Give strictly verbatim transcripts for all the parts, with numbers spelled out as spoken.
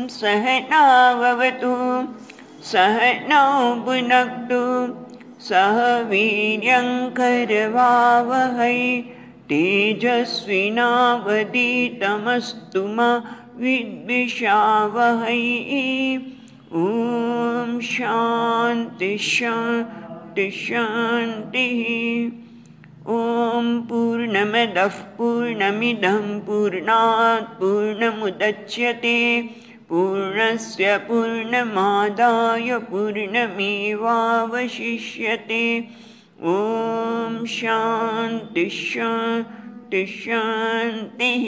सहनाववतु सहनौ भुनक्तु सह वीर्यङ्करवावहै तेजस्विनावधीतमस्तु मा विद्विषावहै। ॐ शान्ति शान्ति शान्तिः। ॐ पूर्णमदः पूर्णमिदं पूर्णात् पूर्णमुदच्यते पूर्णस्य पूर्णमादाय पूर्णमेवावशिष्यते। ॐ शान्ति शान्ति शान्तिः।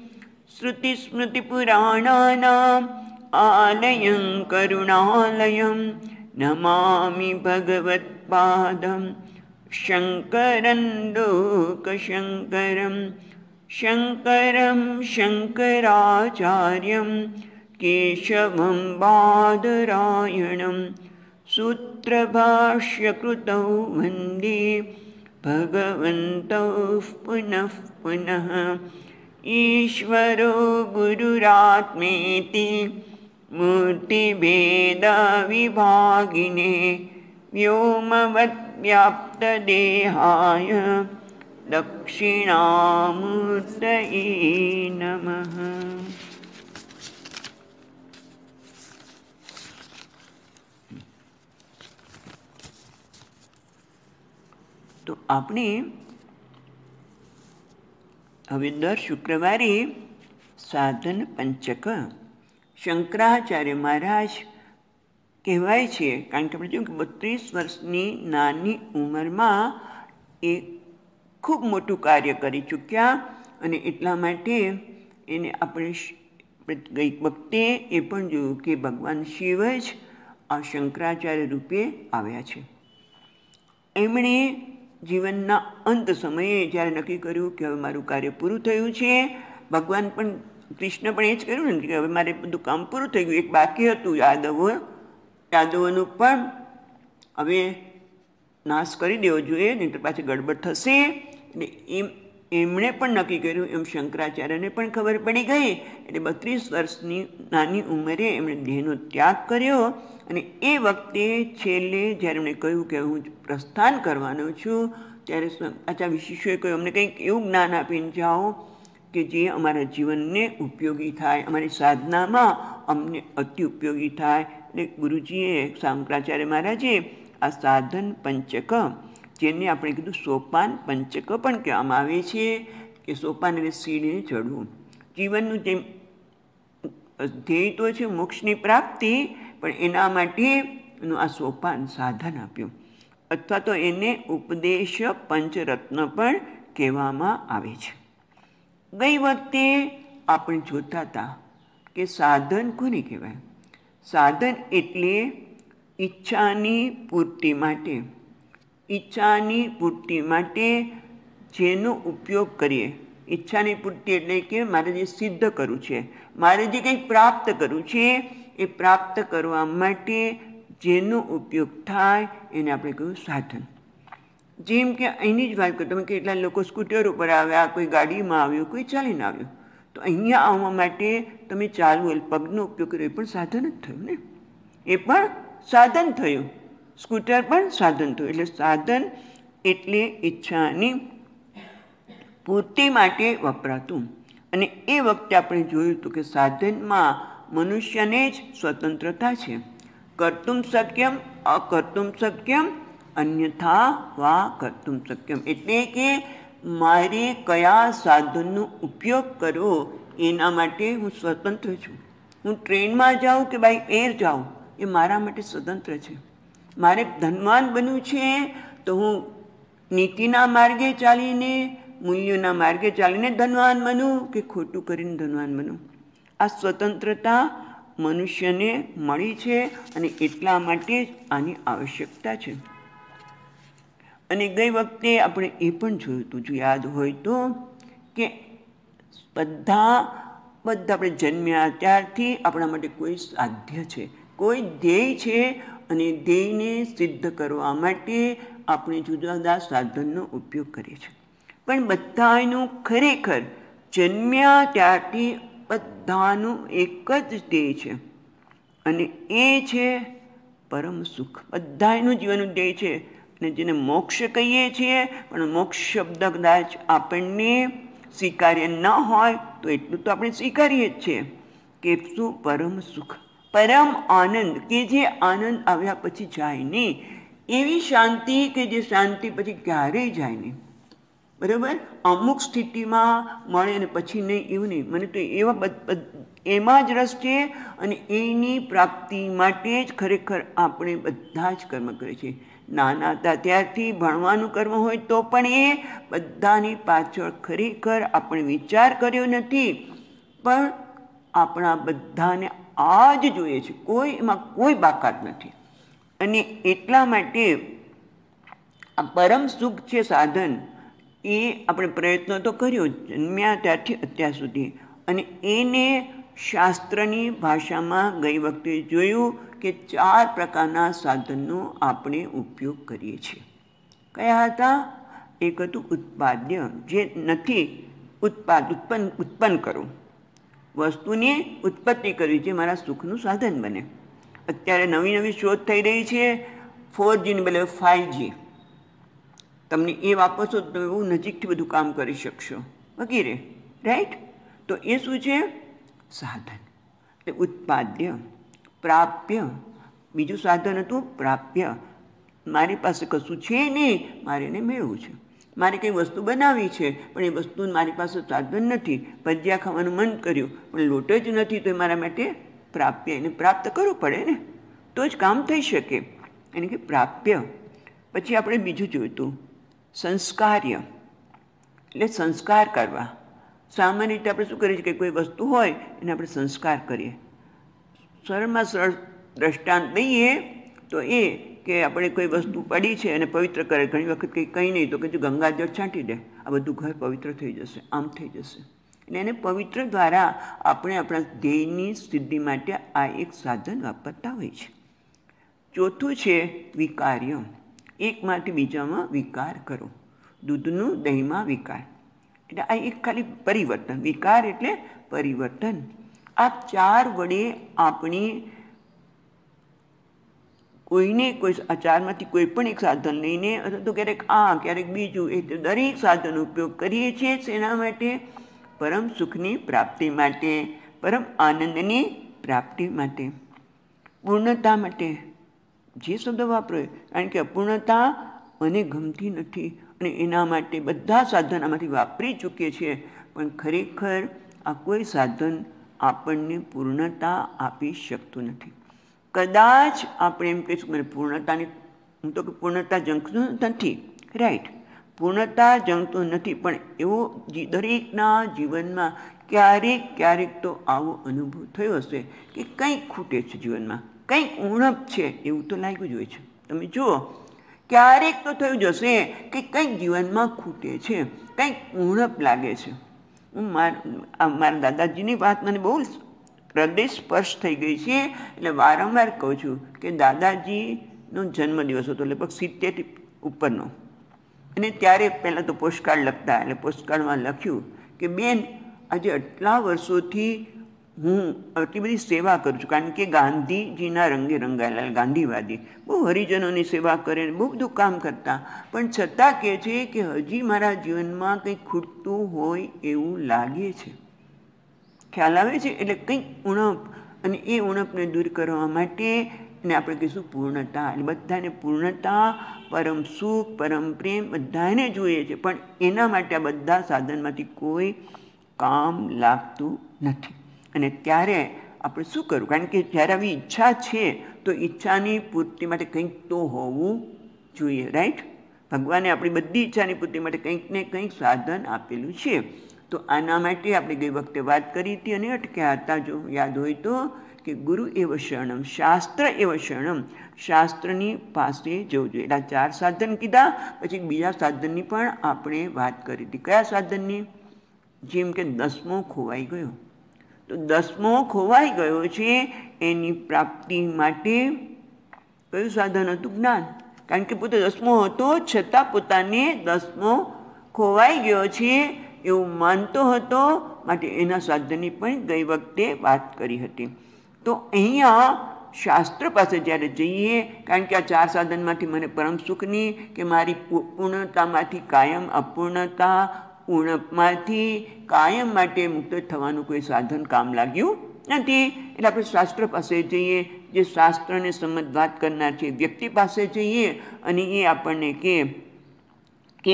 श्रुतिस्मृतिपुराणानाम् आलयं करुणालयं नमामि भगवत्पादं शङ्करं लोकशङ्करं शङ्करं शङ्कराचार्यं केशवं बादरायणं सूत्रभाष्यकृतौ वन्दे भगवन्तौ पुनः पुनः। ईश्वरो गुरुरात्मेति मूर्तिभेदविभागिने व्योमवद्व्याप्तदेहाय दक्षिणामूर्तये नमः। तो आपने હવે દર શુક્રવારે સાધન પંચક શંકરાચાર્ય મહારાજ કહેવાય છે, કારણ કે આપણે જોયું કે બત્રીસ વર્ષની નાની ઉંમરમાં એ ખૂબ મોટું કાર્ય કરી ચૂક્યા અને એટલા માટે એને આપણે ગઈ વખતે એ પણ જોયું કે ભગવાન શિવ જ આ શંકરાચાર્ય રૂપે આવ્યા છે. એમણે જીવનના અંત સમયે જ્યારે નક્કી કર્યું કે હવે મારું કાર્ય પૂરું થયું છે, ભગવાન પણ કૃષ્ણ પણ એ જ કર્યું ને કે હવે મારે બધું કામ પૂરું થઈ ગયું, એક બાકી હતું યાદવો યાદવોનું પણ હવે નાશ કરી દેવો જોઈએ, નહીં તો પાછી ગડબડ થશે. એટલે એમ એમણે પણ નક્કી કર્યું, એમ શંકરાચાર્યને પણ ખબર પડી ગઈ. એટલે બત્રીસ વર્ષની નાની ઉંમરે એમણે દેહનો ત્યાગ કર્યો અને એ વખતે છેલ્લે જ્યારે એમણે કહ્યું કે હું પ્રસ્થાન કરવાનો છું, ત્યારે આચાર્ય વિશિષ્યોએ કહ્યું અમને કંઈક એવું જ્ઞાન આપીને જાઓ કે જે અમારા જીવનને ઉપયોગી થાય, અમારી સાધનામાં અમને અતિ ઉપયોગી થાય. એટલે ગુરુજીએ શંકરાચાર્ય મહારાજે આ સાધન પંચક, જેને આપણે કીધું સોપાન પંચક પણ કહેવામાં આવે છે, કે સોપાન એટલે સીડીને ચડવું. જીવનનું જે ધ્યેય તો છે મોક્ષની પ્રાપ્તિ, પણ એના માટેનું આ સોપાન સાધન આપ્યું, અથવા તો એને ઉપદેશ પંચરત્ન પણ કહેવામાં આવે છે. ગઈ વખતે આપણે જોતા હતા કે સાધન કોને કહેવાય? સાધન એટલે ઈચ્છાની પૂર્તિ માટે, ઈચ્છાની પૂર્તિ માટે જેનો ઉપયોગ કરીએ. ઈચ્છાની પૂર્તિ એટલે કે મારે જે સિદ્ધ કરવું છે, મારે જે કંઈક પ્રાપ્ત કરવું છે, એ પ્રાપ્ત કરવા માટે જેનો ઉપયોગ થાય એને આપણે કહ્યું સાધન. જેમ કે અહીંની જ વાત કરું, તમે કેટલા લોકો સ્કૂટર ઉપર આવ્યા, કોઈ ગાડીમાં આવ્યું, કોઈ ચાલીને આવ્યું, તો અહીંયા આવવા માટે તમે ચાલવું પગનો ઉપયોગ કર્યો, એ પણ સાધન જ થયું ને, એ પણ સાધન થયું. સ્કૂટર પણ સાધન થયું. એટલે સાધન એટલે ઈચ્છાની પૂર્તિ માટે વપરાતું. અને એ વખતે આપણે જોયું હતું કે સાધનમાં મનુષ્યને જ સ્વતંત્રતા છે. કર્તુમ શક્યમ અકર્તુમ શક્યમ અન્યથા વા કર્તુમ શક્યમ. એટલે કે મારે કયા સાધનનો ઉપયોગ કરવો એના માટે હું સ્વતંત્ર છું. હું ટ્રેનમાં જાઉં કે બાય એર જાઉં, એ મારા માટે સ્વતંત્ર છે. મારે ધનવાન બનવું છે તો હું નીતિના માર્ગે ચાલીને, મૂલ્યોના માર્ગે ચાલીને ધનવાન બનું કે ખોટું કરીને ધનવાન બનું. આ સ્વતંત્રતા મનુષ્યને મળી છે અને એટલા માટે જ આની આવશ્યકતા છે. અને ગઈ વખતે આપણે એ પણ જોયું હતું, જો યાદ હોય તો, કે બધા બધા આપણે જન્મ્યા ત્યારથી આપણા માટે કોઈ સાધ્ય છે, કોઈ ધ્યેય છે, અને ધ્યેયને સિદ્ધ કરવા માટે આપણે જુદા જુદા સાધનનો ઉપયોગ કરીએ છીએ. પણ બધાનું ખરેખર જન્મ્યા ત્યારથી બધાનું એક જ ધ્યેય છે, અને એ છે પરમ સુખ. બધા એનું જીવનનું ધ્યેય છે. અને જેને મોક્ષ કહીએ છીએ, પણ મોક્ષ શબ્દ કદાચ આપણને સ્વીકાર્ય ન હોય તો એટલું તો આપણે સ્વીકારીએ જ છીએ કે શું પરમ સુખ, પરમ આનંદ, કે જે આનંદ આવ્યા પછી જાય નહીં, એવી શાંતિ કે જે શાંતિ પછી ક્યારેય જાય નહીં. બરાબર? અમુક સ્થિતિમાં મળે અને પછી નહીં એવું નહીં. મને તો એવા એમાં જ રસ છે અને એની પ્રાપ્તિ માટે જ ખરેખર આપણે બધા જ કર્મ કરીએ છીએ. નાના હતા ત્યારથી ભણવાનું કર્મ હોય તો પણ એ બધાની પાછળ ખરેખર આપણે વિચાર કર્યો નથી, પણ આપણા બધાને આ જ જોઈએ છે. કોઈ એમાં કોઈ બાકાત નથી. અને એટલા માટે આ પરમ સુખ છે સાધન, એ આપણે પ્રયત્નો તો કર્યો જન્મ્યા ત્યારથી અત્યાર સુધી. અને એને શાસ્ત્રની ભાષામાં ગઈ વખતે જોયું કે ચાર પ્રકારના સાધનનો આપણે ઉપયોગ કરીએ છીએ. કયા હતા? એક હતું ઉત્પાદ્ય, જે નથી ઉત્પાદ ઉત્પન્ન ઉત્પન્ન કરો, વસ્તુની ઉત્પત્તિ કરવી, જે મારા સુખનું સાધન બને. અત્યારે નવી નવી શોધ થઈ રહી છે, ફોર જીની બદલે ફાઇવ જી. તમને એ વાપરશો તો તમે બહુ નજીકથી બધું કામ કરી શકશો વગેરે. રાઈટ? તો એ શું છે? સાધન. એટલે ઉત્પાદ્ય. પ્રાપ્ય, બીજું સાધન હતું પ્રાપ્ય. મારી પાસે કશું છે નહીં, મારે એને મેળવવું છે. મારે કંઈ વસ્તુ બનાવવી છે, પણ એ વસ્તુ મારી પાસે સાધન નથી. ભજીયા ખાવાનું મન કર્યું પણ લોટ જ નથી, તો એ મારા માટે પ્રાપ્ય, એને પ્રાપ્ત કરવું પડે ને, તો જ કામ થઈ શકે. એને કે પ્રાપ્ય. પછી આપણે બીજું જોયું હતું સંસ્કાર્ય, એટલે સંસ્કાર કરવા. સામાન્ય રીતે આપણે શું કરીએ છીએ કે કોઈ વસ્તુ હોય એને આપણે સંસ્કાર કરીએ. સરળમાં સરળ દ્રષ્ટાંત લઈએ તો એ કે આપણે કોઈ વસ્તુ પડી છે અને પવિત્ર કરે. ઘણી વખત કંઈ કંઈ નહીં તો કે જો ગંગાજળ છાંટી દે, આ બધું ઘર પવિત્ર થઈ જશે, આમ થઈ જશે. એટલે એને પવિત્ર દ્વારા આપણે આપણા ધ્યેયની સિદ્ધિ માટે આ એક સાધન વાપરતા હોય છે. ચોથું છે વિકાર્ય, એકમાંથી બીજામાં વિકાર કરો. દૂધનું દહીંમાં વિકાર, એટલે આ એક ખાલી પરિવર્તન. વિકાર એટલે પરિવર્તન. આ ચાર વડે આપણી કોઈને કોઈ આ ચારમાંથી કોઈ પણ એક સાધન લઈને, અથવા તો ક્યારેક આ ક્યારેક બીજું, એ દરેક સાધનનો ઉપયોગ કરીએ છીએ. શેના માટે? પરમ સુખની પ્રાપ્તિ માટે, પરમ આનંદની પ્રાપ્તિ માટે, પૂર્ણતા માટે. જે શબ્દ વાપરો, કારણ કે અપૂર્ણતા મને ગમતી નથી અને એના માટે બધા સાધન આમાંથી વાપરી ચૂકીએ છીએ, પણ ખરેખર આ કોઈ સાધન આપણને પૂર્ણતા આપી શકતું નથી. કદાચ આપણે એમ કહીશું મને પૂર્ણતાની, હું તો પૂર્ણતા જંખતું નથી. રાઈટ? પૂર્ણતા જંખતું નથી, પણ એવો દરેકના જીવનમાં ક્યારેક ક્યારેક તો આવો અનુભવ થયો હશે કે કંઈક ખૂટે છે જીવનમાં, કંઈક ઉણપ છે, એવું તો લાગ્યું જ હોય છે. તમે જુઓ, ક્યારેક તો થયું જ હશે કે કંઈક જીવનમાં ખૂટે છે, કંઈક ઉણપ લાગે છે. હું મારા મારા દાદાજીની વાત મને બહુ હૃદય સ્પર્શ થઈ ગઈ છે, એટલે વારંવાર કહું છું કે દાદાજીનો જન્મદિવસ હતો લગભગ સિત્તેરથી ઉપરનો. અને ત્યારે પહેલાં તો પોસ્ટકાર્ડ લખતા, એટલે પોસ્ટકાર્ડમાં લખ્યું કે બેન, આજે આટલા વર્ષોથી હું આટલી બધી સેવા કરું છું, કારણ કે ગાંધીજીના રંગે રંગાયેલા ગાંધીવાદી, બહુ હરિજનોની સેવા કરે, બહુ બધું કામ કરતા, પણ છતાં કહે છે કે હજી મારા જીવનમાં કંઈક ખૂટતું હોય એવું લાગે છે. ખ્યાલ આવે છે? એટલે કંઈક ઉણપ, અને એ ઉણપને દૂર કરવા માટે એને આપણે કહીશું પૂર્ણતા. એટલે બધાને પૂર્ણતા, પરમ સુખ, પરમ પ્રેમ બધાને જોઈએ છે, પણ એના માટે આ બધા સાધનમાંથી કોઈ કામ લાગતું નથી. અને ત્યારે આપણે શું કરવું? કારણ કે જ્યારે આવી ઈચ્છા છે તો ઈચ્છાની પૂર્તિ માટે કંઈક તો હોવું જોઈએ. રાઈટ? ભગવાને આપણી બધી ઈચ્છાની પૂર્તિ માટે કંઈક ને કંઈક સાધન આપેલું છે. તો આના માટે આપણે ગઈ વખતે વાત કરી હતી અને અટક્યા હતા, જો યાદ હોય તો, કે ગુરુ એવ શરણમ, શાસ્ત્ર એવ શરણમ, શાસ્ત્રની પાસે જવું જોઈએ. એટલે ચાર સાધન કીધા, પછી બીજા સાધનની પણ આપણે વાત કરી હતી. કયા સાધનની? જેમ કે દસમો ખોવાઈ ગયો, તો દસમો ખોવાઈ ગયો છે એની પ્રાપ્તિ માટે કયું સાધન હતું? જ્ઞાન. કારણ કે પોતે દસમો હતો છતાં પોતાને દસમો ખોવાઈ ગયો છે એવું માનતો હતો, માટે એના સાધનની પણ ગઈ વખતે વાત કરી હતી. તો અહીંયા શાસ્ત્ર પાસે જ્યારે જઈએ, કારણ કે આ ચાર સાધનમાંથી મને પરમ સુખની કે મારી પૂર્ણતામાંથી કાયમ અપૂર્ણતા, પૂર્ણમાંથી કાયમ માટે મુક્ત થવાનું કોઈ સાધન કામ લાગ્યું નથી. એટલે આપણે શાસ્ત્ર પાસે જઈએ, જે શાસ્ત્રને સંમત વાત કરનાર છે વ્યક્તિ પાસે જઈએ અને એ આપણને કહે કે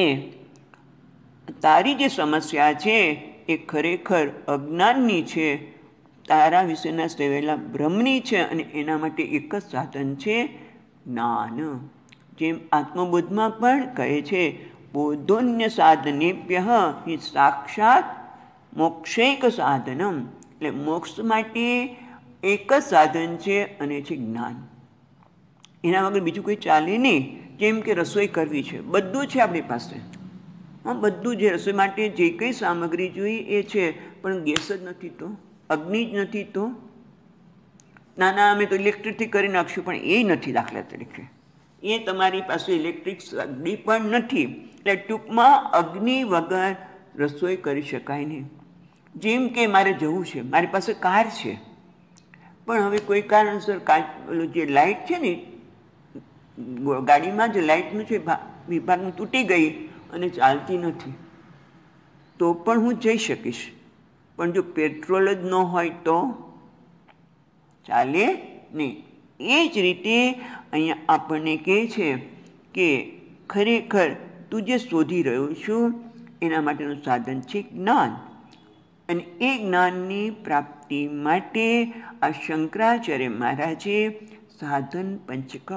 તારી જે સમસ્યા છે એ ખરેખર અજ્ઞાનની છે, તારા વિશેના સેવેલા ભ્રમની છે, અને એના માટે એક જ સાધન છે જ્ઞાન. જેમ આત્મબોધમાં પણ કહે છે બોધોન્ય સાધનેભ્ય હિ સાક્ષાત મોક્ષૈક સાધનમ. એટલે મોક્ષ માટે એક જ સાધન છે અને છે જ્ઞાન. એના વગર બીજું કોઈ ચાલે નહીં. જેમ કે રસોઈ કરવી છે, બધું છે આપણી પાસે, હા બધું જે રસોઈ માટે જે કંઈ સામગ્રી જોઈએ એ છે, પણ ગેસ જ નથી, તો અગ્નિ જ નથી, તો ના ના અમે તો ઇલેક્ટ્રિકથી કરી નાખશું, પણ એ નથી. દાખલા તરીકે એ તમારી પાસે ઇલેક્ટ્રિક અગ્નિ પણ નથી. એટલે ટૂંકમાં અગ્નિ વગર રસોઈ કરી શકાય નહીં. જેમ કે મારે જવું છે, મારી પાસે કાર છે, પણ હવે કોઈ કારણસર કાચ જે લાઇટ છે ને ગાડીમાં જે લાઇટનું છે વિભાગનું તૂટી ગઈ અને ચાલતી નથી, તો પણ હું જઈ શકીશ. પણ જો પેટ્રોલ જ ન હોય તો ચાલે નહીં. એ જ રીતે અહીંયા આપણને કહે છે કે ખરેખર તું જે શોધી રહ્યો છું એના માટેનું સાધન છે જ્ઞાન. અને એ જ્ઞાનની પ્રાપ્તિ માટે આ શંકરાચાર્ય મહારાજે સાધન પંચક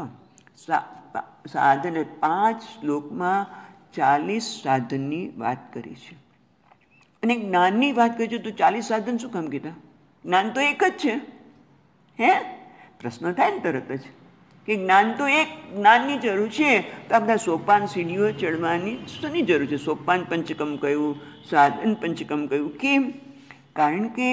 સાધન પાંચ શ્લોકમાં ચાલીસ સાધનની વાત કરી છે. અને જ્ઞાનની વાત કરી છે તો ચાલીસ સાધન શું કામ કીધા? જ્ઞાન તો એક જ છે. હે પ્રશ્ન થાય ને તરત જ કે જ્ઞાન તો એક, જ્ઞાનની જરૂર છે તો આ બધા સોપાન સીડીઓ ચડવાની શની જરૂર છે? સોપાન પંચકમ કહ્યું, સાધન પંચકમ કહ્યું. કેમ? કારણ કે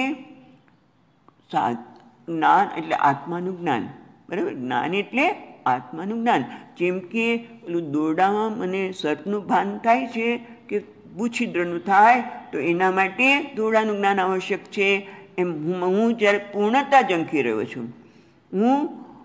જ્ઞાન એટલે આત્માનું જ્ઞાન, બરાબર? જ્ઞાન એટલે આત્માનું જ્ઞાન. જેમ કે પેલું દોરડામાં મને સર્પનું ભાન થાય છે કે ભૂછિદ્રનું થાય, તો એના માટે દોરડાનું જ્ઞાન આવશ્યક છે. એમ હું હું જ્યારે પૂર્ણતા ઝંખી રહ્યો છું, હું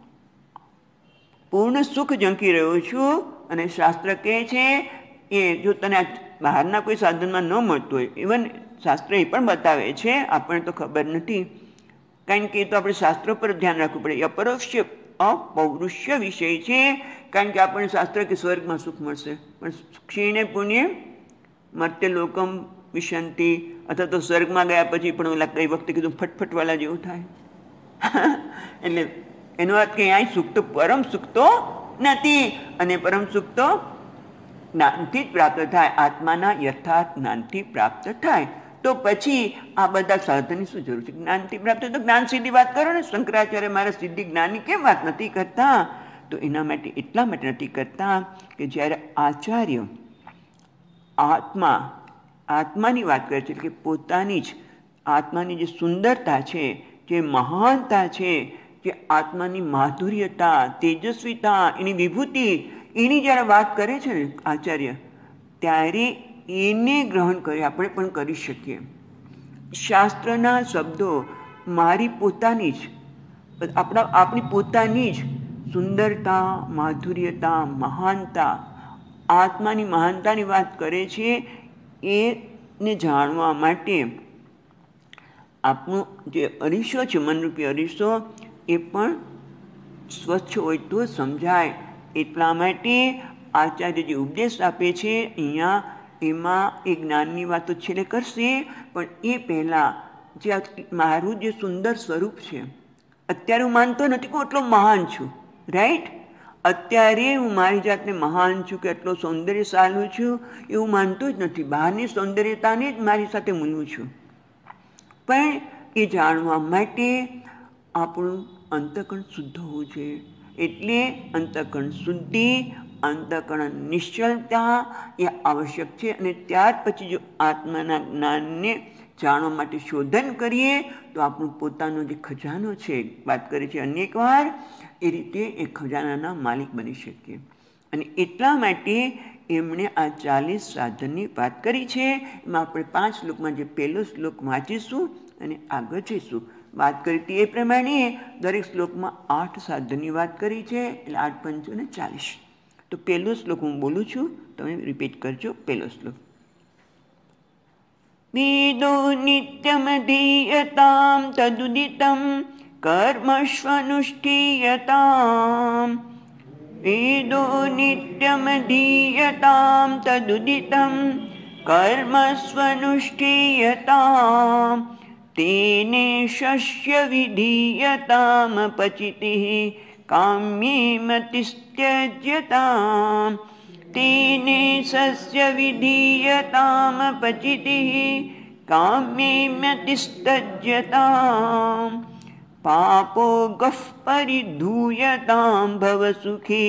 પૂર્ણ સુખ ઝંખી રહ્યો છું, અને શાસ્ત્ર કહે છે એ જો તને બહારના કોઈ સાધનમાં ન મળતું હોય, ઇવન શાસ્ત્ર એ પણ બતાવે છે, આપણને તો ખબર નથી, કારણ કે એ તો આપણે શાસ્ત્ર પર ધ્યાન રાખવું પડે. અપરોક્ષ અપૌરુષ્ય વિષય છે, કારણ કે આપણને શાસ્ત્ર કે સ્વર્ગમાં સુખ મળશે, પણ ક્ષીણે પુણ્ય મર્ત્ય લોકમ વિશંતિ, અથવા તો સ્વર્ગમાં ગયા પછી પણ ઓલા કઈ વખતે કીધું ફટફટવાલા જેવું થાય. એટલે એનો અર્થ કે અહીં સુખ તો પરમ સુખ તો નથી, અને પરમ સુખ તો જ્ઞાનથી જ પ્રાપ્ત થાય, આત્માના યથાર્થ જ્ઞાનથી પ્રાપ્ત થાય. તો પછી આ બધા સાધનની શું જરૂર છે? જ્ઞાનથી પ્રાપ્ત તો જ્ઞાન સિદ્ધિ વાત કરો ને. શંકરાચાર્ય મારા સિદ્ધિ જ્ઞાનની કેમ વાત નથી કરતા? તો એના માટે એટલા માટે નથી કરતા કે જ્યારે આચાર્ય આત્મા આત્માની વાત કરે છે, એટલે કે પોતાની જ આત્માની જે સુંદરતા છે, જે મહાનતા છે, જે આત્માની માધુર્યતા, તેજસ્વીતા, એની વિભૂતિ, એની જ્યારે વાત કરે છે ને આચાર્ય, ત્યારે એને ગ્રહણ કરી આપણે પણ કરી શકીએ. શાસ્ત્રના શબ્દો મારી પોતાની જ આપણા આપણી પોતાની જ સુંદરતા, માધુર્યતા, મહાનતા, આત્માની મહાનતાની વાત કરે છે. એને જાણવા માટે આપણું જે અરીસો છે, મનરૂપી અરીસો, એ પણ સ્વચ્છ હોય તો સમજાય. એટલા માટે આચાર્ય જે ઉપદેશ આપે છે અહીંયા, એમાં એ જ્ઞાનની વાતો છેલ્લે કરશે, પણ એ પહેલાં જે મારું જે સુંદર સ્વરૂપ છે, અત્યારે હું માનતો નથી કે હું એટલો મહાન છું, રાઈટ? અત્યારે હું મારી જાતને મહાન છું કે એટલો સૌંદર્યશાળી છું એવું માનતો જ નથી. બહારની સૌંદર્યતાને જ મારી સાથે મૂલવું છું. પણ એ જાણવા માટે આપણું અંતઃકરણ શુદ્ધ હોવું જોઈએ. એટલે અંતઃકરણ શુદ્ધિ, અંતઃકરણ નિશ્ચલતા એ આવશ્યક છે. અને ત્યાર પછી જો આત્માના જ્ઞાનને જાણવા માટે શોધન કરીએ તો આપણું પોતાનો જે ખજાનો છે, વાત કરી છે અનેકવાર, એ રીતે એ ખજાનાના માલિક બની શકીએ. અને એટલા માટે એમણે આ ચાલીસ સાધનની વાત કરી છે. એમાં આપણે પાંચ શ્લોકમાં જે પહેલો શ્લોક વાંચીશું અને આગળ જઈશું. વાત કરી હતી એ પ્રમાણે દરેક શ્લોકમાં આઠ સાધનની વાત કરી છે, એટલે આઠ પંચો ને ચાલીસ. તો પહેલો શ્લોક હું બોલું છું, તમે રિપીટ કરજો. પહેલો શ્લોક. વેદો નિત્યમધીયતામ તદુદિતમ કર્મસ્વનુષ્ઠીયતામ. વેદો નિત્યમધીયતામ તદુદિતમ કર્મસ્વનુષ્ઠીયતામ. તેને શસ્ય વિધીયતામ પચિતિઃ કામ્યે મતિસ્ત્યજ્યતામ. તેને સસ્ય વિધીયતામ પચિતિઃ કામ્યે મતિસ્ત્યજ્યતામ. પાપો ગઃ પરિધૂયતામ ભવસુખે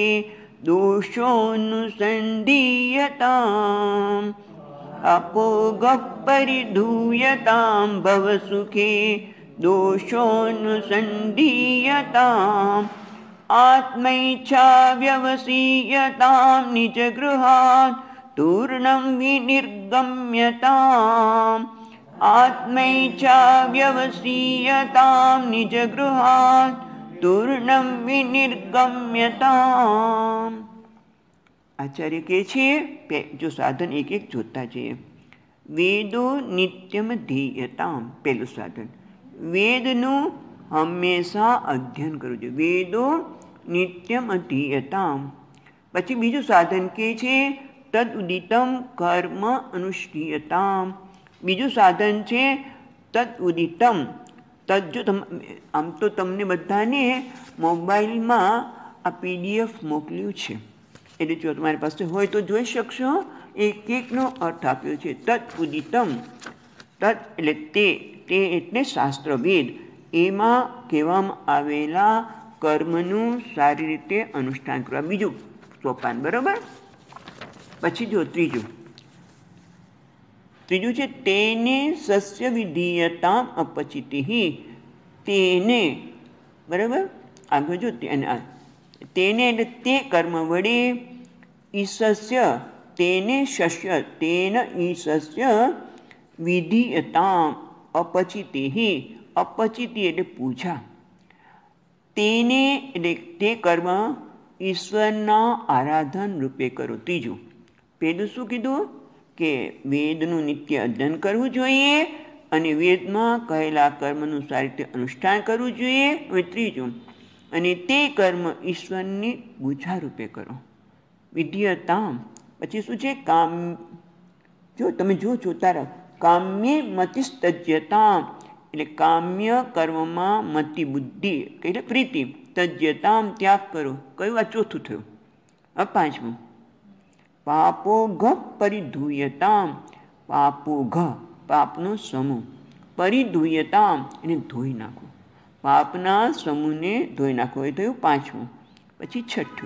દોષોનુસંધીયતામ. પાપો ગઃ પરિધૂયતામ ભવસુખે દોષોનુસંધીયતામ. આત્મૈચ્છા વ્યવસીયતામ નિજગૃહાत् તૂર્ણં વિનિર્ગમ્યતામ. આત્મૈચ્છા વ્યવસીયતામ નિજગૃહાत् તૂર્ણં વિનિર્ગમ્યતામ. આચાર્ય કહે છે, જો સાધન એક એક જોતા જઈએ. વેદો નિત્યમ ધીયતામ. પહેલું સાધન, વેદનું હંમેશા અધ્યયન કરવું જોઈએ. વેદો નિત્યમ અધીયતામ. પછી બીજું સાધન કે છે તદ ઉદિતમ કર્મ અનુષ્ઠીયતામ. બીજું સાધન છે તદ ઉદિતમ. તદ જો તમ આમ તો તમને બધાને મોબાઈલમાં આ પીડીએફ મોકલ્યું છે, એટલે જો તમારી પાસે હોય તો જોઈ શકશો. એક એકનો અર્થ આપ્યો છે. તદ ઉદિતમ. તદ એટલે તે તે એટલે શાસ્ત્ર વેદ, એમાં કહેવામાં આવેલા કર્મનું સારી રીતે અનુષ્ઠાન કરવા. બીજું સોપાન, બરાબર. પછી જો ત્રીજું ત્રીજું છે તેને સસ્ય વિધીયતામ અપચિતિઃ. તેને, બરાબર. આગળ જો તેને એટલે તે કર્મ વડે ઈસસ્ય તેને શસ્ય તેન ઈસસ્ય વિધીયતામ અપચિતિઃ. અપચિતિ એટલે પૂજા. તેને એટલે તે કર્મ ઈશ્વરના આરાધન રૂપે કરો. ત્રીજું, પહેલું શું કીધું કે વેદનું નિત્ય અધ્યયન કરવું જોઈએ અને વેદમાં કહેલા કર્મનું સારી રીતે અનુષ્ઠાન કરવું જોઈએ. હવે ત્રીજું, અને તે કર્મ ઈશ્વરની પૂજા રૂપે કરો. વિધીયતામ. પછી શું છે? કામ. જો તમે જો જોતા રહો. કામ્યે મતિસ્ત્યજ્યતામ. એટલે કામ્ય કર્મમાં મતિ બુદ્ધિ એટલે પ્રીતિ. તજ્યતામ ત્યાગ કરો. કયું આ ચોથું થયું? આ પાંચમું. પાપો ઘ પરિધૂયતામ. પાપો ઘ પાપનો સમૂહ. પરિધૂયતામ એને ધોઈ નાખો. પાપના સમૂહને ધોઈ નાખો. એ થયું પાંચમું. પછી છઠ્ઠું,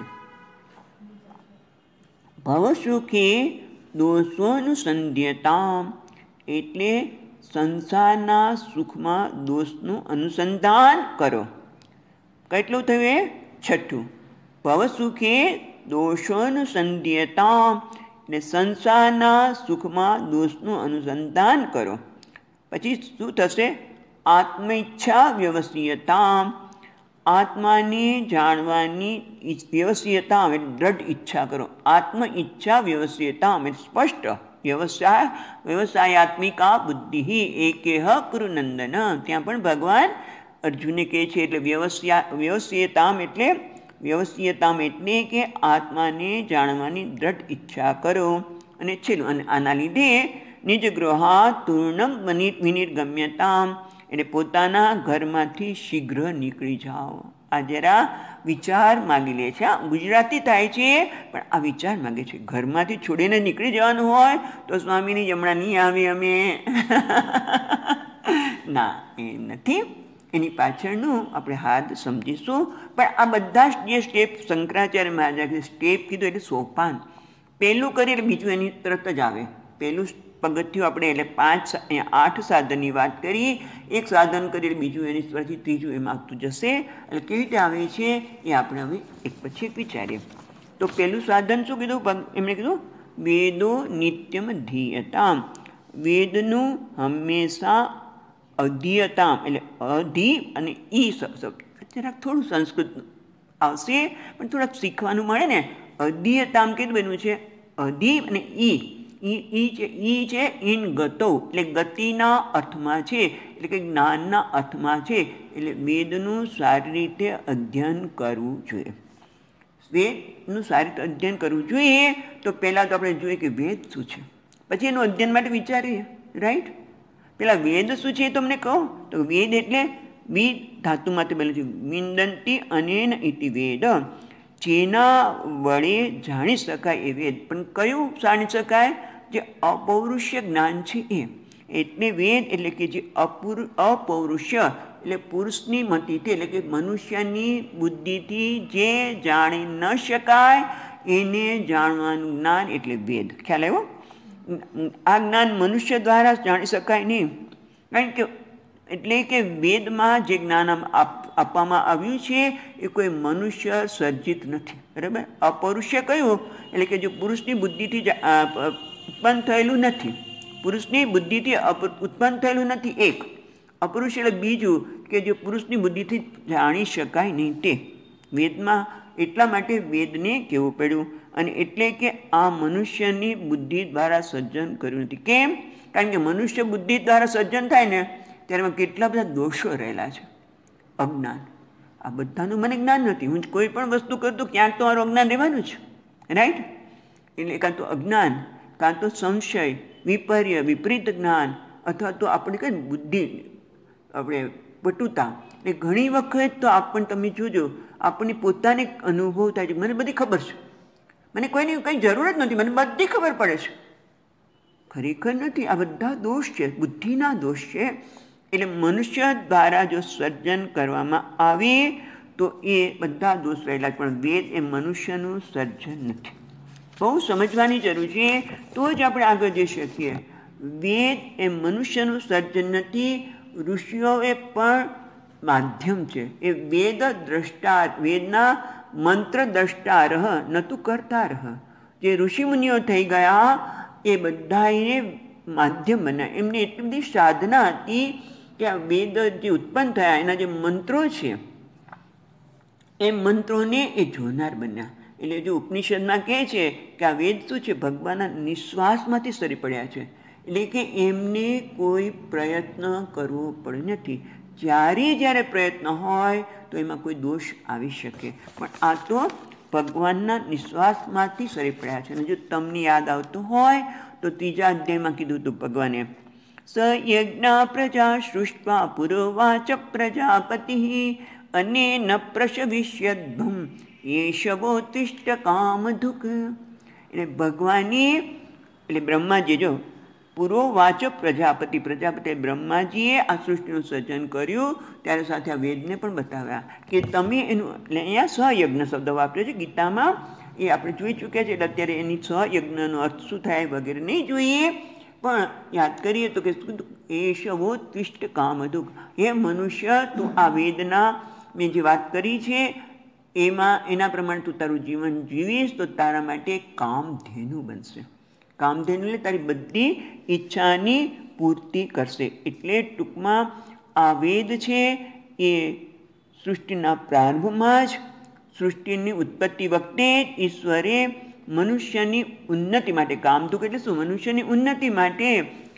ભવસુખે દોષોનુસંધ્યતામ. એટલે સંસારના સુખમાં દોષનું અનુસંધાન કરો. કેટલું થયું એ? છઠ્ઠું. ભવસુખે દોષોનુસંધ્યતામ. એટલે સંસારના સુખમાં દોષનું અનુસંધાન કરો. પછી શું થશે? આત્મઈચ્છા વ્યવસીયતામ. આત્માને જાણવાની વ્યવસીયતામ એટલે દ્રઢ ઈચ્છા કરો. આત્મ ઈચ્છા વ્યવસીયતામ એટલે સ્પષ્ટ વ્યવસાય વ્યવસાયાત્મિકા બુદ્ધિ એકેહ કુરુ નંદન. ત્યાં પણ ભગવાન અર્જુને કહે છે. એટલે વ્યવસ્યા વ્યવસીયતામ એટલે વ્યવસીયતામ એટલે કે આત્માને જાણવાની દ્રઢ ઈચ્છા કરો. અને છેલ્લું, અને આના લીધે નિજગૃહાत् તૂર્ણં વિનિર્ગમ્યતામ. એટલે પોતાના ઘરમાંથી શીઘ્ર નીકળી જાઓ. આ જરા વિચાર માગી લે છે. ગુજરાતી થાય છે પણ આ વિચાર માગે છે. ઘરમાંથી છોડીને નીકળી જવાનું હોય તો સ્વામીની જમણા નહીં આવી અમે ના, એ નથી. એની પાછળનું આપણે હાથ સમજીશું. પણ આ બધા જે સ્ટેપ શંકરાચાર્ય મહારાજે સ્ટેપ કીધું એટલે સોપાન. પહેલું કરીએ એટલે બીજું એની તરત જ આવે. પહેલું પગથિયું આપણે એટલે પાંચ અહીંયા આઠ સાધનની વાત કરી. એક સાધન કરીએ એટલે બીજું એની પછી ત્રીજું એમ આવતું જશે. એટલે કેવી રીતે આવે છે એ આપણે હવે એક પછી એક વિચારીએ. તો પહેલું સાધન શું કીધું? એમણે કીધું વેદો નિત્યમ ધીયતામ. વેદનું હંમેશા અધીયતામ એટલે અધિ અને ઈ શબ્દ જરાક થોડું સંસ્કૃત આવશે પણ થોડાક શીખવાનું મળે ને. અધીયતામ કીધું બન્યું છે અધિ અને ઈ ઈ ઈ છે ઈ છે ઇન ગતો એટલે ગતિના અર્થમાં છે, એટલે કે જ્ઞાનના અર્થમાં છે. એટલે વેદનું સારી રીતે અધ્યયન કરવું જોઈએ. વેદનું સારી રીતે અધ્યયન કરવું જોઈએ. તો પહેલાં તો આપણે જોઈએ કે વેદ શું છે, પછી એનું અધ્યયન માટે વિચારીએ. રાઈટ? પેલા વેદ શું છે એ તમને કહો તો વેદ એટલે વિ ધાતુમાંથી બને છે. વિંદંતી અનેન ઇતિ વેદ, જેના વડે જાણી શકાય એ વેદ. પણ કયું જાણી શકાય? જે અપૌરુષય જ્ઞાન છે એ. એટલે વેદ એટલે કે જે અપુર અપૌરુષય એટલે પુરુષની મતિથી એટલે કે મનુષ્યની બુદ્ધિથી જે જાણી ન શકાય એને જાણવાનું જ્ઞાન એટલે વેદ. ખ્યાલ આવ્યો? આ જ્ઞાન મનુષ્ય દ્વારા જાણી શકાય નહીં. કારણ કે એટલે કે વેદમાં જે જ્ઞાન આપવામાં આવ્યું છે એ કોઈ મનુષ્ય સર્જિત નથી. બરાબર? અપૌરુષય કયું? એટલે કે જો પુરુષની બુદ્ધિથી ઉત્પન્ન થયેલું નથી, પુરુષની બુદ્ધિથી ઉત્પન્ન થયેલું નથી એક. અપુરુષ એટલે બીજું કે જે પુરુષની બુદ્ધિથી જાણી શકાય નહીં તે. વેદમાં એટલા માટે વેદને કહેવું પડ્યું. અને એટલે કે આ મનુષ્યની બુદ્ધિ દ્વારા સર્જન કર્યું નથી. કેમ? કારણ કે મનુષ્ય બુદ્ધિ દ્વારા સર્જન થાય ને ત્યારે એમાં કેટલા બધા દોષો રહેલા છે. અજ્ઞાન, આ બધાનું મને જ્ઞાન નથી. હું કોઈ પણ વસ્તુ કરતો ક્યાંક તો મારું અજ્ઞાન રહેવાનું છે. રાઈટ? એટલે કાં તો અજ્ઞાન, કાં તો સંશય, વિપર્ય, વિપરીત જ્ઞાન, અથવા તો આપણે કઈ બુદ્ધિ આપણે પટુતા. એટલે ઘણી વખત તો આપણને તમે જોજો આપણને પોતાને અનુભવ થાય છે મને બધી ખબર છે, મને કોઈની કંઈ જરૂર જ નથી, મને બધી ખબર પડે છે. ખરેખર નથી. આ બધા દોષ છે, બુદ્ધિના દોષ છે. એટલે મનુષ્ય દ્વારા જો સર્જન કરવામાં આવે તો એ બધા દોષ રહેલા. પણ વેદ એ મનુષ્યનું સર્જન નથી. બહુ સમજવાની જરૂર છે તો જ આપણે આગળ જઈ શકીએ. વેદ એ મનુષ્યનું સર્જન નથી. ઋષિઓએ પણ માધ્યમ છે. એ વેદ દ્રષ્ટા, વેદના મંત્ર દ્રષ્ટા રહ નતું કરતા રહ. જે ઋષિમુનિઓ થઈ ગયા એ બધાએ માધ્યમ બનાવ્યા. એમની એટલી બધી સાધના હતી કે આ વેદ જે ઉત્પન્ન થયા એના જે મંત્રો છે એ મંત્રોને એ જોનાર બન્યા. એટલે જો ઉપનિષદમાં કહે છે કે આ વેદ શું છે? ભગવાનના નિશ્વાસમાંથી સરી પડ્યા છે. એટલે કે એમને કોઈ પ્રયત્ન કરવો પડે નથી. જ્યારે જ્યારે પ્રયત્ન હોય તો એમાં કોઈ દોષ આવી શકે, પણ આ તો ભગવાનના નિશ્વાસમાંથી સરી પડ્યા છે. અને જો તમને યાદ આવતું હોય તો ત્રીજા અધ્યાયમાં કીધું હતું ભગવાને, સ યજ્ઞ પ્રજા સૃષ્ટ્વા પુરોવાચ પ્રજાપતિ અનેન પ્રશવિષ્યદ્ભમ એશવોતિષ્ઠ કામધુક. એટલે ભગવાને એટલે બ્રહ્માજી જો પુરોવાચ પ્રજાપતિ, પ્રજાપતિ બ્રહ્માજીએ આ સૃષ્ટિનું સર્જન કર્યું ત્યારે સાથે આ વેદને પણ બતાવ્યા કે તમે એનું એટલે અહીંયા સહયજ્ઞ શબ્દ વાપર્યો છે ગીતામાં. એ આપણે જોઈ ચૂક્યા છે. એટલે અત્યારે એની સહયજ્ઞનો અર્થ શું થાય વગેરે નહીં જોઈએ, પણ યાદ કરીએ તો કે એશવોતિષ્ઠ કામધુક. હે મનુષ્ય, તું આ વેદના મેં જે વાત કરી છે એમાં એના પ્રમાણે તું તારું જીવન જીવીશ તો તારા માટે કામધેનુ બનશે. કામધેનુ એટલે તારી બધી ઈચ્છાની પૂર્તિ કરશે. એટલે ટૂંકમાં આ વેદ છે એ સૃષ્ટિના પ્રારંભમાં જ, સૃષ્ટિની ઉત્પત્તિ વખતે જ ઈશ્વરે મનુષ્યની ઉન્નતિ માટે, કામધુક એટલે શું? મનુષ્યની ઉન્નતિ માટે